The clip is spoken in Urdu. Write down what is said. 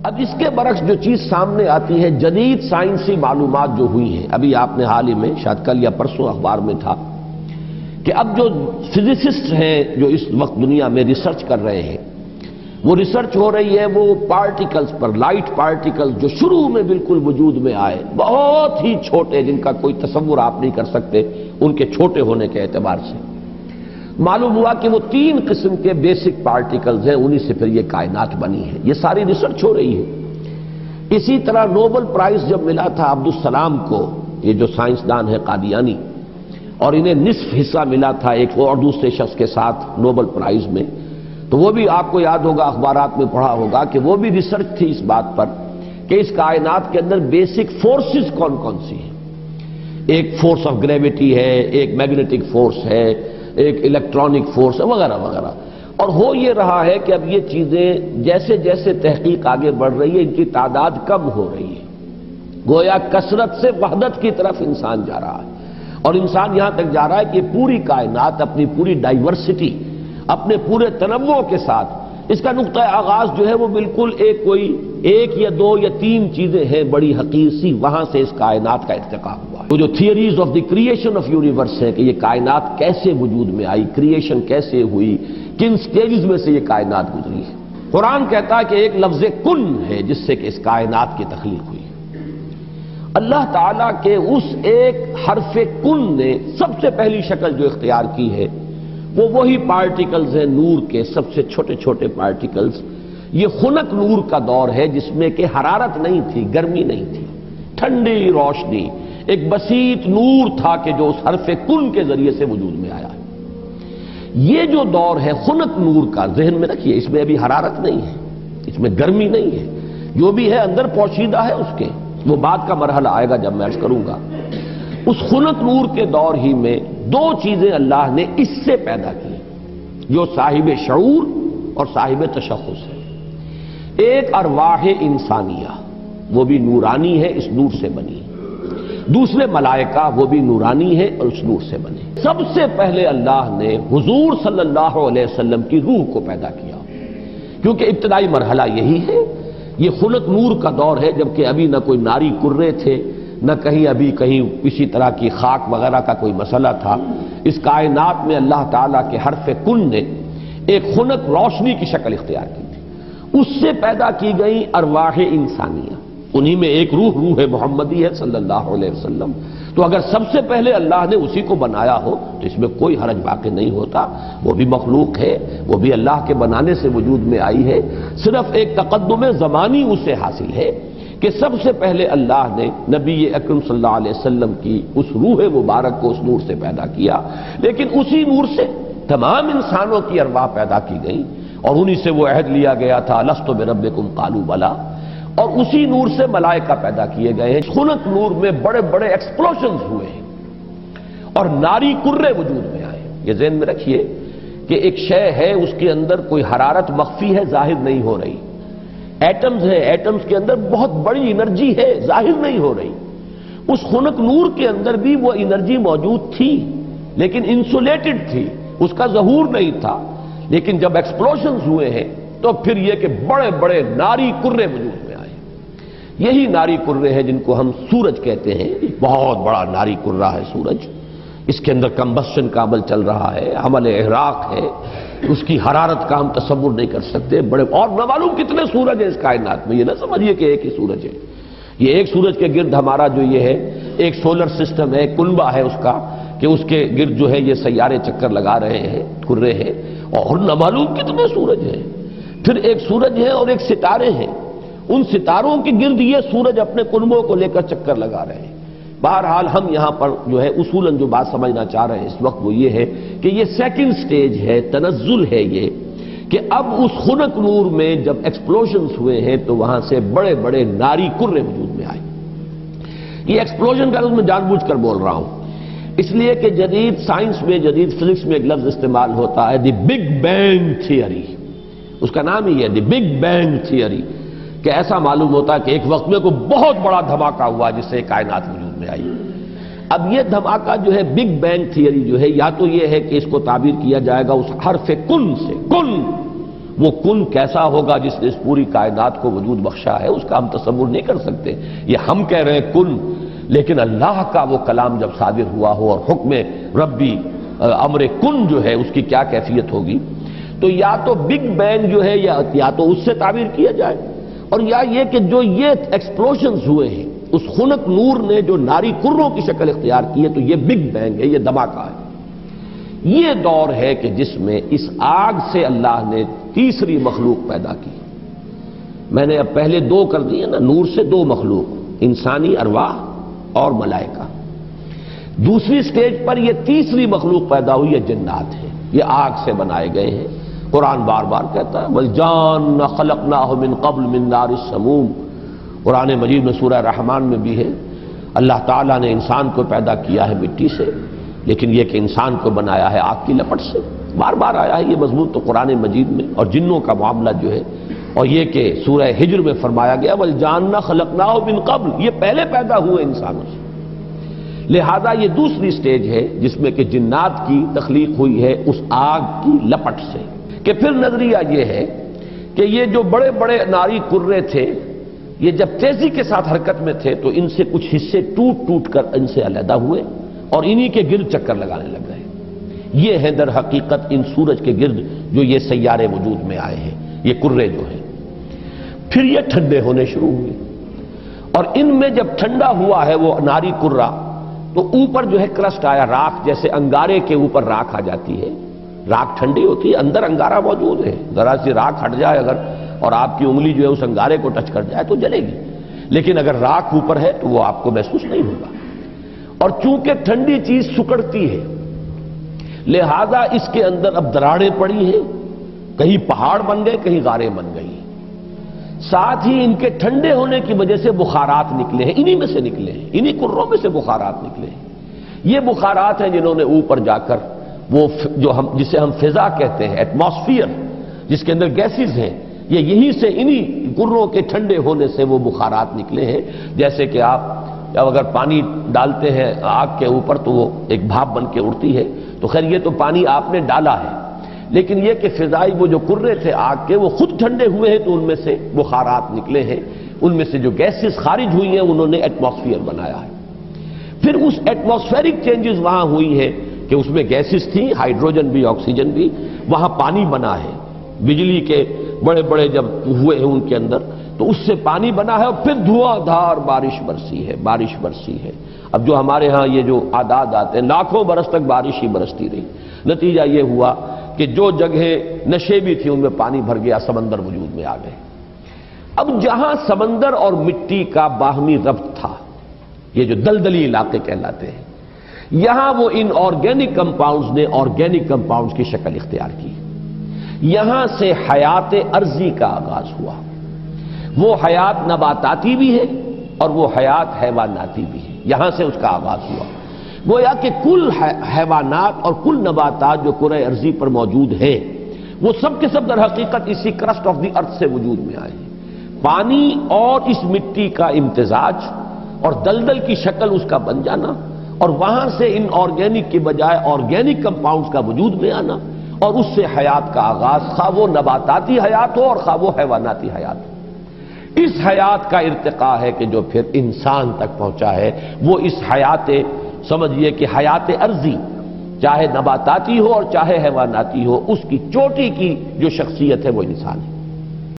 اب اس کے برعکس جو چیز سامنے آتی ہے، جدید سائنسی معلومات جو ہوئی ہیں، ابھی آپ نے حال ہی میں شاید کل یا پرسوں اخبار میں تھا کہ اب جو فزسسٹ ہیں جو اس وقت دنیا میں ریسرچ کر رہے ہیں، وہ ریسرچ ہو رہی ہے وہ پارٹیکلز پر، لائٹ پارٹیکلز جو شروع میں بالکل وجود میں آئے، بہت ہی چھوٹے، جن کا کوئی تصور آپ نہیں کر سکتے ان کے چھوٹے ہونے کے اعتبار سے۔ معلوم ہوا کہ وہ 3 قسم کے بیسک پارٹیکلز ہیں، انہی سے پھر یہ کائنات بنی ہے۔ یہ ساری ریسرچ ہو رہی ہے۔ اسی طرح نوبل پرائز جب ملا تھا عبدالسلام کو، یہ جو سائنسدان ہے قادیانی، اور انہیں نصف حصہ ملا تھا ایک اور دوسرے شخص کے ساتھ نوبل پرائز میں، تو وہ بھی آپ کو یاد ہوگا، اخبارات میں پڑھا ہوگا کہ وہ بھی ریسرچ تھی اس بات پر کہ اس کائنات کے اندر بیسک فورسز کون کون سی ہیں۔ ایک فورس آف گریویٹی ہے، ایک میگنیٹک فورس ہے، ایک الیکٹرانک فورس ہے، وغیرہ وغیرہ۔ اور ہو یہ رہا ہے کہ اب یہ چیزیں جیسے جیسے تحقیق آگے بڑھ رہی ہے، ان کی تعداد کم ہو رہی ہے، گویا کثرت سے وحدت کی طرف انسان جا رہا ہے، اور انسان یہاں تک جا رہا ہے کہ پوری کائنات اپنی پوری ڈائیورسٹی، اپنے پورے تنوع کے ساتھ، اس کا نقطہ آغاز جو ہے وہ بالکل ایک یا 2 یا 3 چیزیں ہیں بڑی حقیر سی، وہاں سے اس کائنات کا ارتقا ہوا۔ وہ جو theories of the creation of universe ہے کہ یہ کائنات کیسے وجود میں آئی، کریشن کیسے ہوئی، کن سٹیجز میں سے یہ کائنات گزری ہے۔ قرآن کہتا ہے کہ ایک لفظ کن ہے جس سے کہ اس کائنات کی تخلیق ہوئی۔ اللہ تعالیٰ کے اس ایک حرف کن نے سب سے پہلی شکل جو اختیار کی ہے وہ وہی پارٹیکلز ہیں نور کے، سب سے چھوٹے چھوٹے پارٹیکلز۔ یہ خنک نور کا دور ہے جس میں کہ حرارت نہیں تھی، گرمی نہیں تھی، ٹھنڈی روشنی، ایک بسیط نور تھا کہ جو اس حرف کن کے ذریعے سے وجود میں آیا۔ یہ جو دور ہے خنک نور کا، ذہن میں رکھیے، اس میں ابھی حرارت نہیں ہے، اس میں گرمی نہیں ہے، جو بھی ہے اندر پوشیدہ ہے اس کے، وہ بعد کا مرحلہ آئے گا جب میں عرض کروں گا۔ اس خنک نور کے دور ہی میں 2 چیزیں اللہ نے اس سے پیدا کی جو صاحب شعور اور صاحب تشخص ہے۔ ایک ارواح انسانیہ، وہ بھی نورانی ہے، اس نور سے بنی۔ دوسرے ملائکہ، وہ بھی نورانی ہے اور اس نور سے بنے۔ سب سے پہلے اللہ نے حضور صلی اللہ علیہ وسلم کی روح کو پیدا کیا، کیونکہ ابتدائی مرحلہ یہی ہے۔ یہ خلق نور کا دور ہے، جبکہ ابھی نہ کوئی ناری کرے تھے، نہ کہیں کسی طرح کی خاک وغیرہ کا کوئی مسئلہ تھا۔ اس کائنات میں اللہ تعالیٰ کے حرف کن نے ایک خنک روشنی کی شکل اختیار کی تھی، اس سے پیدا کی گئی ارواح انسانیہ، انہی میں ایک روح محمدی ہے صلی اللہ علیہ وسلم۔ تو اگر سب سے پہلے اللہ نے اسی کو بنایا ہو تو اس میں کوئی حرج واقع نہیں ہوتا، وہ بھی مخلوق ہے، وہ بھی اللہ کے بنانے سے وجود میں آئی ہے، صرف ایک تقدم زمانی اسے حاصل ہے کہ سب سے پہلے اللہ نے نبی اکرم صلی اللہ علیہ وسلم کی اس روح مبارک کو اس نور سے پیدا کیا، لیکن اسی نور سے تمام انسانوں کی ارواح پیدا کی گئی، اور انہی سے وہ عہد لیا گیا تھا لست بربکم قالوا بلی، اور اسی نور سے ملائکہ پیدا کیے گئے ہیں۔ خنک نور میں بڑے بڑے ایکسپلوژنز ہوئے ہیں اور ناری کرے وجود میں آئے۔ یہ ذہن میں رکھیے کہ ایک شے ہے، اس کے اندر کوئی حرارت مخفی ہے، ظاہر نہیں ہو رہی۔ ایٹمز ہیں، ایٹمز کے اندر بہت بڑی انرجی ہے، ظاہر نہیں ہو رہی۔ اس خنک نور کے اندر بھی وہ انرجی موجود تھی، لیکن انسولیٹڈ تھی، اس کا ظہور نہیں تھا۔ لیکن جب ایکسپلوژنز ہوئے ہیں تو پھر یہ کہ بڑے بڑے ناری کرے وجود میں آئے۔ یہی ناری کرے ہیں جن کو ہم سورج کہتے ہیں، بہت بڑا ناری کرہ ہے سورج، اس کے اندر کمبسشن کا عمل چل رہا ہے، عمل احراق ہے، اس کی حرارت کا ہم تصور نہیں کر سکتے۔ بڑے اور نہ معلوم کتنے سورج ہیں اس کائنات میں، یہ نہ سمجھیے کہ ایک ہی سورج ہے۔ یہ ایک سورج کے گرد ہمارا جو یہ ہے ایک سولر سسٹم ہے، کنبہ ہے اس کا، کہ اس کے گرد جو ہے یہ سیارے چکر لگا رہے ہیں، کرے ہیں، اور نہ معلوم کتنے سورج ہیں۔ پھر ایک سورج ہے اور ایک ستارے ہیں، ان ستاروں کے گرد یہ سورج اپنے کنبوں کو لے کر چکر لگا رہے ہیں۔ بہرحال ہم یہاں پر جو ہے اصولاً جو بات سمجھنا چاہ رہے ہیں اس وقت وہ یہ ہے کہ یہ سیکنڈ سٹیج ہے، تنزل ہے یہ، کہ اب اس خنک نور میں جب ایکسپلوژنز ہوئے ہیں تو وہاں سے بڑے بڑے ناری کرے وجود میں آئے۔ یہ ایکسپلوژن کا میں جان بوجھ کر بول رہا ہوں، اس لیے کہ جدید سائنس میں، جدید فزکس میں ایک لفظ استعمال ہوتا ہے دی بگ بینگ تھیوری، اس کا نام ہی ہے دی بگ بینگ تھیوری، کہ ایسا معلوم ہوتا ہے کہ ایک وقت میں کوئی بہت بڑا دھماکہ ہوا جس سے کائنات وجود میں آئی۔ اب یہ دھماکہ جو ہے بگ بینگ تھیوری جو ہے، یا تو یہ ہے کہ اس کو تعبیر کیا جائے گا اس حرف کن سے، کن، وہ کن کیسا ہوگا جس نے اس پوری کائنات کو وجود بخشا ہے، اس کا ہم تصور نہیں کر سکتے۔ یہ ہم کہہ رہے ہیں کن، لیکن اللہ کا وہ کلام جب صادر ہوا ہو اور حکم ربی امر کن جو ہے اس کی کیا کیفیت ہوگی، تو یا تو بگ بینگ جو ہے یا تو اس سے تعبیر کیا جائے، اور یا یہ کہ جو یہ ایکسپلوژنز ہوئے ہیں اس خنک نور نے جو ناری کروں کی شکل اختیار کی ہے، تو یہ بگ بینگ ہے، یہ دھماکہ ہے۔ یہ دور ہے کہ جس میں اس آگ سے اللہ نے تیسری مخلوق پیدا کی۔ میں نے اب پہلے دو کر دیے نا، نور سے دو مخلوق، انسانی ارواح اور ملائکہ۔ دوسری سٹیج پر یہ تیسری مخلوق پیدا ہوئی ہے، جنات ہیں، یہ آگ سے بنائے گئے ہیں۔ قرآن بار بار کہتا ہے وَالْجَانَّ خَلَقْنَاهُ مِنْ قَبْلُ مِنْ نَارِ السَّمُومِ۔ قرآن مجید میں سورہ رحمان میں بھی ہے، اللہ تعالیٰ نے انسان کو پیدا کیا ہے مٹی سے، لیکن یہ کہ انسان کو بنایا ہے آگ کی لپٹ سے۔ بار بار آیا ہے یہ مضمون تو قرآن مجید میں، اور جنوں کا معاملہ جو ہے، اور یہ کہ سورہ ہجر میں فرمایا گیا وَالْجَانَّ خَلَقْنَاهُ مِنْ قَبْلُ، یہ پہلے پیدا ہوئے انسانوں سے۔ لہذا یہ دوسری سٹیج ہے جس میں کہ جنات کی تخلیق ہوئی ہے اس آگ کی لپٹ سے۔ کہ پھر نظریہ یہ ہے کہ یہ جو بڑے بڑے ناری کرے تھے، یہ جب تیزی کے ساتھ حرکت میں تھے تو ان سے کچھ حصے ٹوٹ ٹوٹ کر ان سے علیحدہ ہوئے اور انہی کے گرد چکر لگانے لگ گئے۔ یہ ہے در حقیقت ان سورج کے گرد جو یہ سیارے وجود میں آئے ہیں، یہ کرے جو ہیں۔ پھر یہ ٹھنڈے ہونے شروع ہوئے، اور ان میں جب ٹھنڈا ہوا ہے وہ ناری کرہ، تو اوپر جو ہے کرسٹ آیا، راکھ، جیسے انگارے کے اوپر راکھ آ جاتی ہے، راکھ ٹھنڈی ہوتی ہے، اندر انگارہ موجود ہے، ذرا سی راکھ ہٹ جائے اگر اور آپ کی انگلی جو ہے اس انگارے کو ٹچ کر جائے تو جلے گی، لیکن اگر راکھ اوپر ہے تو وہ آپ کو محسوس نہیں ہوگا۔ اور چونکہ ٹھنڈی چیز سکڑتی ہے، لہذا اس کے اندر اب دراڑیں پڑی ہیں، کہیں پہاڑ بن گئے، کہیں غاریں بن گئی، ساتھ ہی ان کے ٹھنڈے ہونے کی وجہ سے بخارات نکلے ہیں، انہی میں سے نکلے ہیں، انہی کروں میں سے بخارات نکلے ہیں۔ یہ بخارات ہیں جنہوں نے اوپر جا کر وہ جو جسے ہم فضا کہتے ہیں، ایٹماسفیئر، جس کے اندر گیسز ہیں، یہ یہیں سے انہی کروں کے ٹھنڈے ہونے سے وہ بخارات نکلے ہیں۔ جیسے کہ آپ جب اگر پانی ڈالتے ہیں آگ کے اوپر تو وہ ایک بھاپ بن کے اڑتی ہے، تو خیر یہ تو پانی آپ نے ڈالا ہے، لیکن یہ کہ فضائی وہ جو کرے تھے آگ کے وہ خود ٹھنڈے ہوئے ہیں تو ان میں سے بخارات نکلے ہیں، ان میں سے جو گیسز خارج ہوئی ہیں انہوں نے ایٹماسفیئر بنایا ہے۔ پھر اس ایٹماسفیرک چینجز وہاں ہوئی ہے کہ اس میں گیسز تھیں، ہائیڈروجن بھی، آکسیجن بھی، وہاں پانی بنا ہے، بجلی کے بڑے بڑے جب ہوئے ہیں ان کے اندر تو اس سے پانی بنا ہے، اور پھر دھواں دھار بارش برسی ہے، بارش برسی ہے۔ اب جو ہمارے ہاں یہ جو اعداد آتے ہیں، لاکھوں برس تک بارش ہی برستی رہی، نتیجہ یہ ہوا کہ جو جگہیں نشیبی تھی ان میں پانی بھر گیا، سمندر وجود میں آ گئے۔ اب جہاں سمندر اور مٹی کا باہمی ربط تھا، یہ جو دلدلی علاقے کہلاتے ہیں، یہاں وہ ان آرگینک کمپاؤنڈز نے آرگینک کمپاؤنڈز کی شکل اختیار کی، یہاں سے حیات ارضی کا آغاز ہوا۔ وہ حیات نباتاتی بھی ہے اور وہ حیات حیواناتی بھی ہے، یہاں سے اس کا آغاز ہوا۔ گویا کہ کل حیوانات اور کل نباتات جو کرۂ ارضی پر موجود ہیں وہ سب کے سب در حقیقت اسی کرسٹ آف دی ارتھ سے وجود میں آئے ہیں۔ پانی اور اس مٹی کا امتزاج اور دلدل کی شکل اس کا بن جانا، اور وہاں سے ان آرگینک کی بجائے آرگینک کمپاؤنڈز کا وجود میں آنا، اور اس سے حیات کا آغاز، خواہ وہ نباتاتی حیات ہو اور خواہ وہ حیواناتی حیات ہو۔ اس حیات کا ارتقاء ہے کہ جو پھر انسان تک پہنچا ہے، وہ اس حیات، سمجھیے کہ حیات ارضی، چاہے نباتاتی ہو اور چاہے حیواناتی ہو، اس کی چوٹی کی جو شخصیت ہے وہ انسان ہے۔